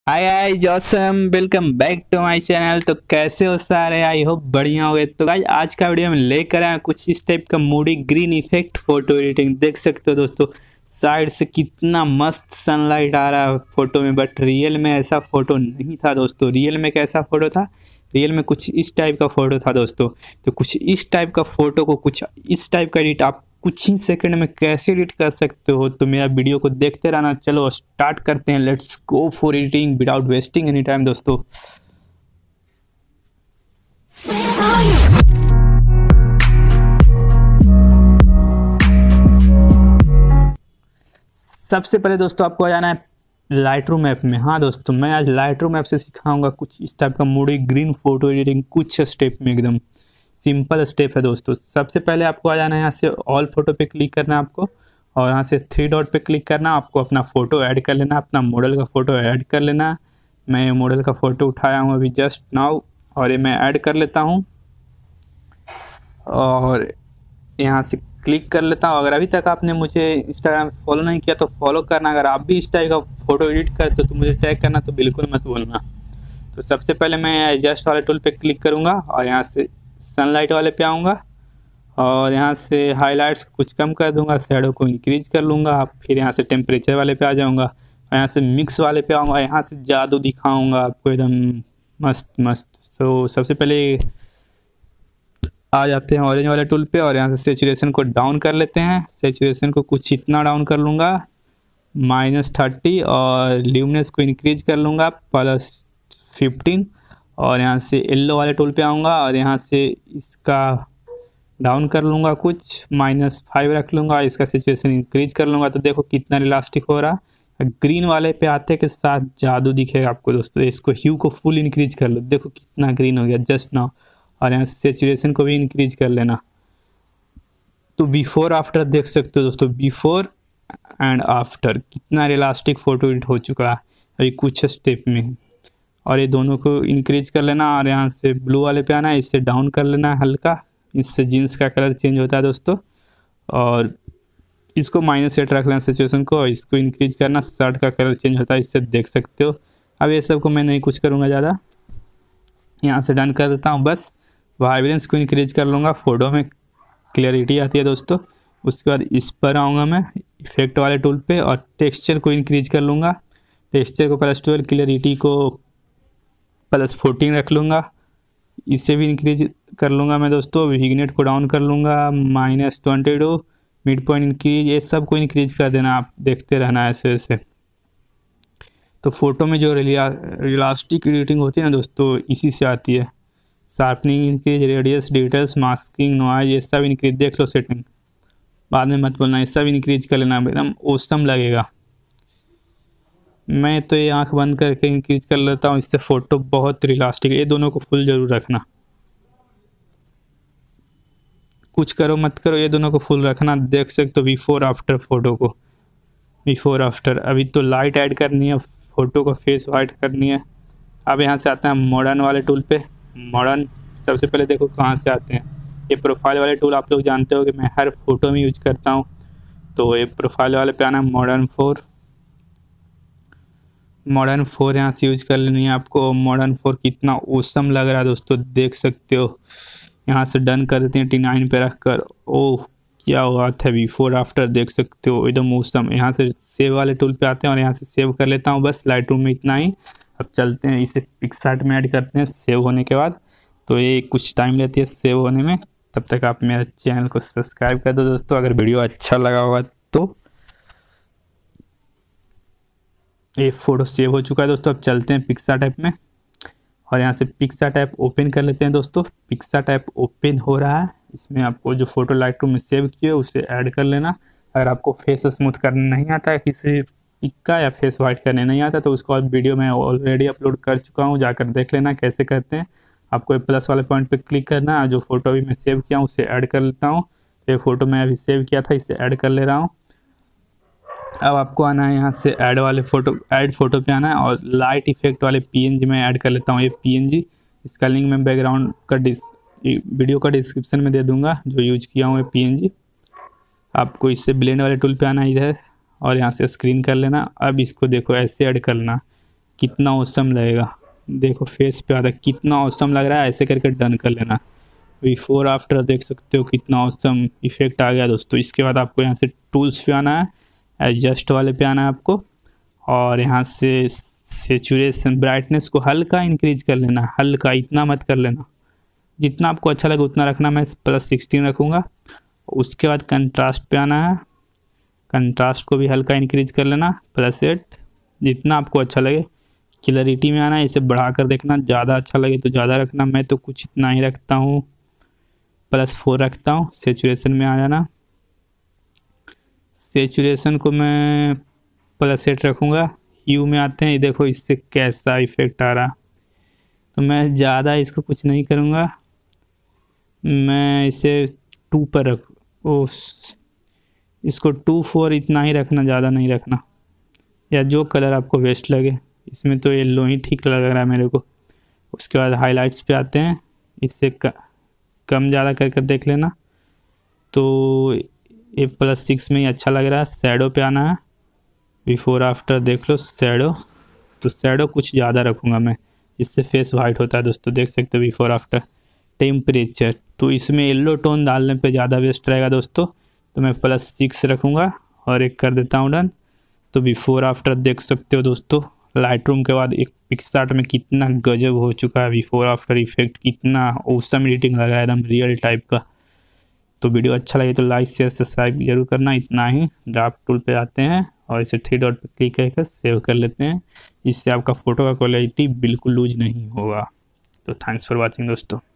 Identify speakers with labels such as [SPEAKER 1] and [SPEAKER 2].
[SPEAKER 1] हाय hi जॉसम, welcome back to my channel. तो कैसे हो सारे? आई होप बढ़िया हो। तो गाइस आज का वीडियो में लेकर आया कुछ इस टाइप का moody green effect photo editing. देख सकते हो दोस्तों, साइड से कितना मस्त सनलाइट आ रहा है फोटो में, बट रियल में ऐसा फोटो नहीं था दोस्तों। रियल में कैसा फोटो था? रियल में कुछ इस टाइप का फोटो था दोस्तों। तो कुछ इस टाइप का फोटो को कुछ इस टाइप का एडिट आप कुछ ही सेकंड में कैसे एडिट कर सकते हो, तो मेरा वीडियो को देखते रहना। चलो स्टार्ट करते हैं, let's go for editing without wasting any time दोस्तों। सबसे पहले दोस्तों आपको आ जाना है लाइटरूम ऐप में। हाँ दोस्तों, मैं आज लाइटरूम ऐप से सिखाऊंगा कुछ इस टाइप का मूडी ग्रीन फोटो एडिटिंग, कुछ स्टेप में, एकदम सिंपल स्टेप है दोस्तों। सबसे पहले आपको आ जाना है यहाँ से ऑल फोटो पे क्लिक करना है आपको, और यहाँ से थ्री डॉट पे क्लिक करना। आपको अपना फ़ोटो ऐड कर लेना, अपना मॉडल का फ़ोटो ऐड कर लेना। मैं मॉडल का फ़ोटो उठाया हूँ अभी जस्ट नाउ, और ये मैं ऐड कर लेता हूँ और यहाँ से क्लिक कर लेता हूँ। अगर अभी तक आपने मुझे इंस्टाग्राम पे फॉलो नहीं किया तो फॉलो करना। अगर आप भी इस टाइप का फ़ोटो एडिट करते हो तो मुझे टैग करना, तो बिल्कुल मत बोलना। तो सबसे पहले मैं एडजस्ट वाले टूल पे क्लिक करूँगा और यहाँ से सनलाइट वाले पे आऊँगा, और यहाँ से हाइलाइट्स कुछ कम कर दूंगा, शैडो को इंक्रीज कर लूँगा। फिर यहाँ से टेम्परेचर वाले पे आ जाऊँगा, और यहाँ से मिक्स वाले पे आऊँगा। यहाँ से जादू दिखाऊँगा आपको एकदम मस्त मस्त। सो सबसे पहले आ जाते हैं ऑरेंज वाले टूल पे, और यहाँ से सेचुरेशन को डाउन कर लेते हैं। सेचुरेशन को कुछ इतना डाउन कर लूँगा, -30, और ल्यूमिनेंस को इंक्रीज कर लूँगा +15। और यहाँ से येलो वाले टूल पे आऊँगा और यहाँ से इसका डाउन कर लूँगा, कुछ -5 रख लूँगा। इसका सिचुएशन इंक्रीज कर लूँगा, तो देखो कितना इलास्टिक हो रहा है। ग्रीन वाले पे आते के साथ जादू दिखेगा आपको दोस्तों। इसको ह्यू को फुल इंक्रीज कर लो, देखो कितना ग्रीन हो गया जस्ट नाउ। और यहाँ से सेचुरेशन को भी इंक्रीज कर लेना। तो बिफोर आफ्टर देख सकते हो दोस्तों, बिफोर एंड आफ्टर कितना इलास्टिक फोटो एडिट हो चुका है अभी कुछ स्टेप में। और ये दोनों को इंक्रीज कर लेना, और यहाँ से ब्लू वाले पे आना है, इससे डाउन कर लेना है हल्का। इससे जीन्स का कलर चेंज होता है दोस्तों। और इसको -8 रख लेना सिचुएशन को, और इसको इंक्रीज करना, शर्ट का कलर चेंज होता है, इससे देख सकते हो। अब ये सब को मैं नहीं कुछ करूँगा ज़्यादा, यहाँ से डन कर देता हूँ। बस वाइब्रेंस को इंक्रीज कर लूँगा, फोटो में क्लियरिटी आती है दोस्तों। उसके बाद इस पर आऊँगा मैं इफेक्ट वाले टूल पे, और टेक्सचर को इंक्रीज कर लूँगा। टेक्सचर को +12, क्लियरिटी को +14 रख लूँगा। इसे भी इंक्रीज कर लूँगा मैं दोस्तों। विग्नेट को डाउन कर लूँगा, -22। मिड पॉइंट इंक्रीज, ये सब को इंक्रीज कर देना, आप देखते रहना ऐसे ऐसे। तो फोटो में जो रियलिस्टिक एडिटिंग होती है ना दोस्तों, इसी से आती है। Sharpening increase, radius, details, masking, noise, ये सब इंक्रीज देख लो। सेटिंग बाद में मत बोलना, ये सब इंक्रीज कर लेना, एकदम औसम लगेगा। मैं तो ये आंख बंद करके इंक्रीज कर लेता हूँ, इससे फ़ोटो बहुत रियलिस्टिक है। ये दोनों को फुल ज़रूर रखना, कुछ करो मत करो, ये दोनों को फुल रखना। देख सकते हो बिफोर आफ्टर फोटो को, बिफोर आफ्टर। अभी तो लाइट ऐड करनी है, फ़ोटो को फेस वाइट करनी है। अब यहाँ से आता है मॉडर्न वाले टूल पे। मॉडर्न सबसे पहले देखो कहाँ से आते हैं। ये प्रोफाइल वाले टूल आप लोग जानते हो कि मैं हर फोटो में यूज करता हूँ। तो ये प्रोफाइल वाले पे आना है, मॉडर्न 4 यहाँ से यूज कर लेनी है आपको। मॉडर्न 4 कितना औसम लग रहा है दोस्तों, देख सकते हो। यहाँ से डन कर देते हैं T9 पे रख कर। ओह क्या बात है, बिफोर आफ्टर देख सकते हो एकदम औसम। यहाँ से सेव वाले टूल पे आते हैं और यहाँ से सेव कर लेता हूँ, बस लाइटरूम में इतना ही। अब चलते हैं इसे पिक्सार्ट में ऐड करते हैं सेव होने के बाद। तो ये कुछ टाइम लेती है सेव होने में, तब तक आप मेरे चैनल को सब्सक्राइब कर दो दोस्तों, अगर वीडियो अच्छा लगा होगा तो। ये फ़ोटो सेव हो चुका है दोस्तों। अब चलते हैं पिक्सार्ट ऐप में, और यहाँ से पिक्सार्ट ऐप ओपन कर लेते हैं दोस्तों। पिक्सार्ट ऐप ओपन हो रहा है, इसमें आपको जो फोटो लाइटरूम में सेव किए उसे ऐड कर लेना। अगर आपको फेस स्मूथ करने नहीं आता है किसी पिक का, या फेस वाइट करने नहीं आता, तो उसको वीडियो मैं ऑलरेडी अपलोड कर चुका हूँ, जाकर देख लेना कैसे करते हैं। आपको प्लस वाले पॉइंट पर क्लिक करना है, जो फोटो अभी मैं सेव किया हूँ उसे ऐड कर लेता हूँ। तो ये फोटो मैं अभी सेव किया था, इसे ऐड कर ले रहा हूँ। अब आपको आना है यहाँ से ऐड वाले ऐड फोटो पे आना है, और लाइट इफेक्ट वाले PNG में ऐड कर लेता हूँ। ये PNG, इसका लिंक मैं बैकग्राउंड का वीडियो का डिस्क्रिप्शन में दे दूंगा, जो यूज किया हूँ ये PNG। आपको इससे ब्लेंड वाले टूल पे आना इधर, और यहाँ से स्क्रीन कर लेना। अब इसको देखो ऐसे ऐड करना, कितना औसम लगेगा। देखो फेस पे आता है कितना औसम लग रहा है, ऐसे करके डन कर लेना। बिफोर आफ्टर देख सकते हो कितना औसम इफेक्ट आ गया दोस्तों। इसके बाद आपको यहाँ से टूल्स पे आना है, एडजस्ट वाले पे आना है आपको, और यहाँ से सेचुरेशन ब्राइटनेस को हल्का इंक्रीज कर लेना, हल्का, इतना मत कर लेना, जितना आपको अच्छा लगे उतना रखना। मैं +16 रखूँगा। उसके बाद कंट्रास्ट पे आना है, कंट्रास्ट को भी हल्का इंक्रीज कर लेना, +8, जितना आपको अच्छा लगे। क्लैरिटी में आना है, इसे बढ़ा कर देखना, ज़्यादा अच्छा लगे तो ज़्यादा रखना। मैं तो कुछ इतना ही रखता हूँ, +4 रखता हूँ। सेचुरेशन में आ जाना, सेचुरेशन को मैं +8 रखूँगा। ह्यू में आते हैं, ये देखो इससे कैसा इफेक्ट आ रहा। तो मैं ज़्यादा इसको कुछ नहीं करूँगा, मैं इसे 2 पर रख, इसको 2-4 इतना ही रखना, ज़्यादा नहीं रखना, या जो कलर आपको बेस्ट लगे। इसमें तो येलो ही ठीक लग रहा है मेरे को। उसके बाद हाइलाइट्स पे आते हैं, इससे कम ज़्यादा कर देख लेना। तो ये +6 में ही अच्छा लग रहा है। शैडो पे आना है, बिफोर आफ्टर देख लो शैडो, तो शैडो कुछ ज़्यादा रखूँगा मैं, इससे फेस वाइट होता है दोस्तों, देख सकते हो बिफोर आफ्टर। टेम्परेचर, तो इसमें येलो टोन डालने पे ज़्यादा बेस्ट रहेगा दोस्तों, तो मैं +6 रखूँगा और एक कर देता हूँ डन। तो बिफोर आफ्टर देख सकते हो दोस्तों। लाइटरूम के बाद एक पिक्सार्ट में कितना गजब हो चुका है, बिफोर आफ्टर इफेक्ट कितना औसम एडिटिंग लगा है, एकदम रियल टाइप का। तो वीडियो अच्छा लगे तो लाइक शेयर सब्सक्राइब जरूर करना। इतना ही। ड्राफ्ट टूल पे आते हैं और इसे 3 डॉट पे क्लिक करके सेव कर लेते हैं, इससे आपका फ़ोटो का क्वालिटी बिल्कुल लूज नहीं होगा। तो थैंक्स फॉर वॉचिंग दोस्तों।